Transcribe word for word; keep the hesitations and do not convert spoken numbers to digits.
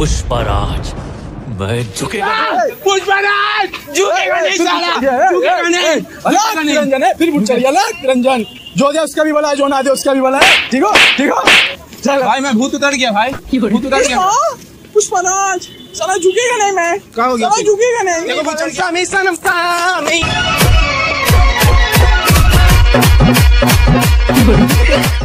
पुष्पा राज, मैं झुकेगा। पुष्पा राज झुकेगा नहीं साला, झुकेगा नहीं। रंजन है फिर बुट चलिए रंजन, जो दे उसका भी भला है, जो ना दे उसका भी भला है। ठीक हो ठीक हो चल भाई, मैं भूत उतर गया भाई, भूत उतर गया। पुष्पा राज साला झुकेगा नहीं, मैं क्या हो गया, साला झुकेगा नहीं। देखो बुट सामी सनम सामी।